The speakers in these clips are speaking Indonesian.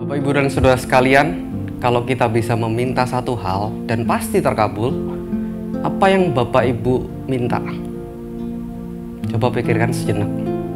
Bapak, Ibu, dan Saudara sekalian, kalau kita bisa meminta satu hal dan pasti terkabul, apa yang Bapak Ibu minta? Coba pikirkan sejenak.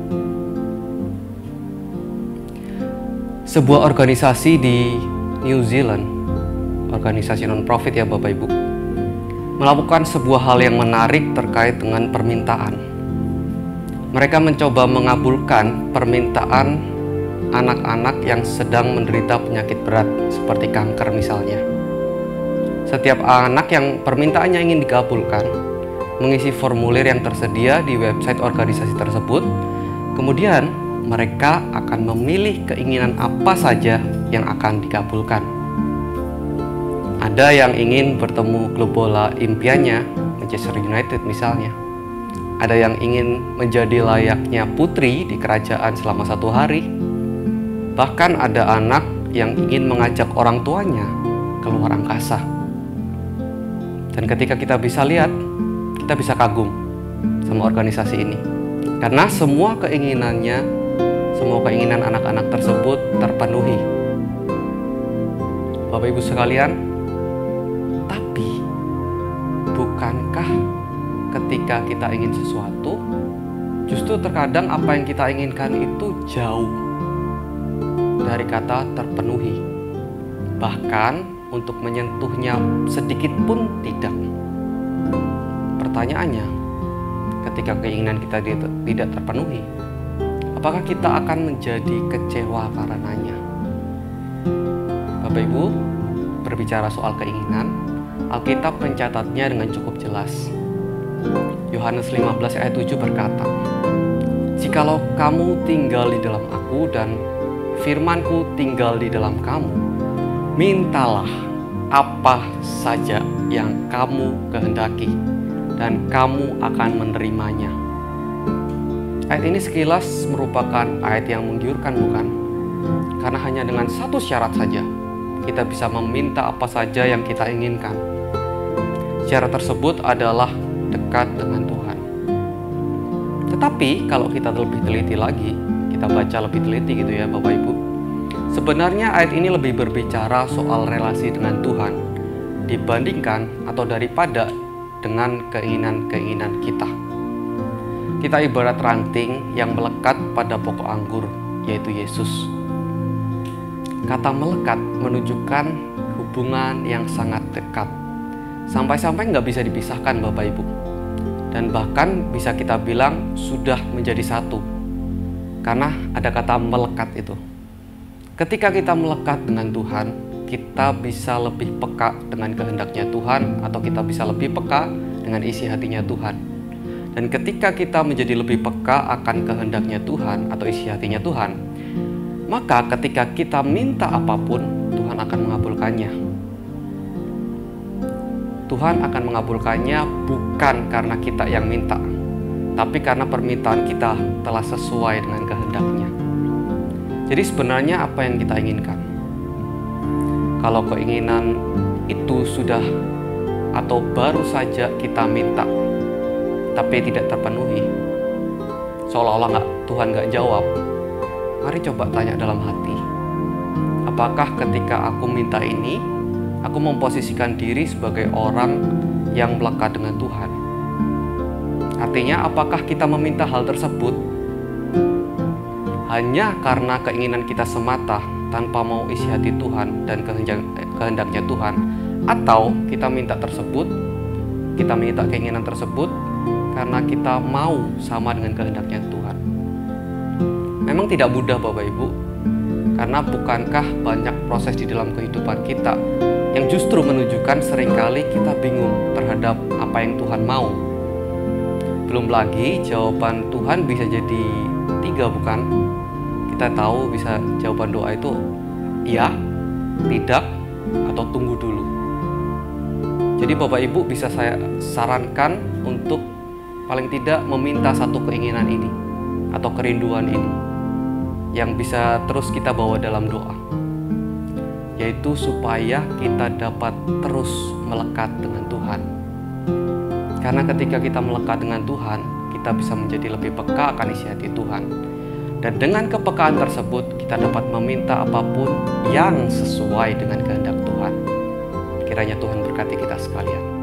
Sebuah organisasi di New Zealand, organisasi non-profit ya Bapak Ibu, melakukan sebuah hal yang menarik terkait dengan permintaan. Mereka mencoba mengabulkan permintaan anak-anak yang sedang menderita penyakit berat seperti kanker misalnya. Setiap anak yang permintaannya ingin dikabulkan mengisi formulir yang tersedia di website organisasi tersebut. Kemudian mereka akan memilih keinginan apa saja yang akan dikabulkan. Ada yang ingin bertemu klub bola impiannya, Manchester United misalnya. Ada yang ingin menjadi layaknya putri di kerajaan selama 1 hari. Bahkan ada anak yang ingin mengajak orang tuanya keluar angkasa. Dan ketika kita bisa lihat, kita bisa kagum sama organisasi ini. Karena semua keinginan anak-anak tersebut terpenuhi. Bapak Ibu sekalian, tapi bukankah ketika kita ingin sesuatu, justru terkadang apa yang kita inginkan itu jauh dari kata terpenuhi. Bahkan untuk menyentuhnya sedikit pun tidak. Pertanyaannya, ketika keinginan kita tidak terpenuhi, apakah kita akan menjadi kecewa karenanya? Bapak Ibu, berbicara soal keinginan, Alkitab mencatatnya dengan cukup jelas. Yohanes 15 ayat 7 berkata, "Jikalau kamu tinggal di dalam aku dan firman-Ku tinggal di dalam kamu, mintalah apa saja yang kamu kehendaki, dan kamu akan menerimanya." Ayat ini sekilas merupakan ayat yang menggiurkan, bukan? Karena hanya dengan satu syarat saja, kita bisa meminta apa saja yang kita inginkan. Syarat tersebut adalah dekat dengan Tuhan. Tetapi kalau kita lebih teliti lagi, kita baca lebih teliti gitu ya Bapak Ibu, sebenarnya ayat ini lebih berbicara soal relasi dengan Tuhan dibandingkan atau daripada dengan keinginan-keinginan kita. Kita ibarat ranting yang melekat pada pokok anggur, yaitu Yesus. Kata melekat menunjukkan hubungan yang sangat dekat, sampai-sampai nggak bisa dipisahkan Bapak Ibu. Dan bahkan bisa kita bilang sudah menjadi satu, karena ada kata melekat itu. Ketika kita melekat dengan Tuhan, kita bisa lebih peka dengan kehendaknya Tuhan, atau kita bisa lebih peka dengan isi hatinya Tuhan. Dan ketika kita menjadi lebih peka akan kehendaknya Tuhan atau isi hatinya Tuhan, maka ketika kita minta apapun, Tuhan akan mengabulkannya. Tuhan akan mengabulkannya bukan karena kita yang minta, tapi karena permintaan kita telah sesuai dengan kehendaknya. Jadi sebenarnya apa yang kita inginkan? Kalau keinginan itu sudah atau baru saja kita minta, tapi tidak terpenuhi, seolah-olah Tuhan nggak jawab, mari coba tanya dalam hati. Apakah ketika aku minta ini, aku memposisikan diri sebagai orang yang melekat dengan Tuhan? Artinya, apakah kita meminta hal tersebut hanya karena keinginan kita semata tanpa mau isi hati Tuhan dan kehendaknya Tuhan? Atau kita minta keinginan tersebut karena kita mau sama dengan kehendaknya Tuhan? Memang tidak mudah Bapak Ibu, karena bukankah banyak proses di dalam kehidupan kita yang justru menunjukkan seringkali kita bingung terhadap apa yang Tuhan mau. Belum lagi jawaban Tuhan bisa jadi 3, bukan? Kita tahu bisa jawaban doa itu ya, tidak, atau tunggu dulu. Jadi Bapak Ibu bisa saya sarankan untuk paling tidak meminta satu keinginan ini atau kerinduan ini yang bisa terus kita bawa dalam doa, yaitu supaya kita dapat terus melekat dengan Tuhan. Karena ketika kita melekat dengan Tuhan, kita bisa menjadi lebih peka akan isi hati Tuhan. Dan dengan kepekaan tersebut, kita dapat meminta apapun yang sesuai dengan kehendak Tuhan. Kiranya Tuhan berkati kita sekalian.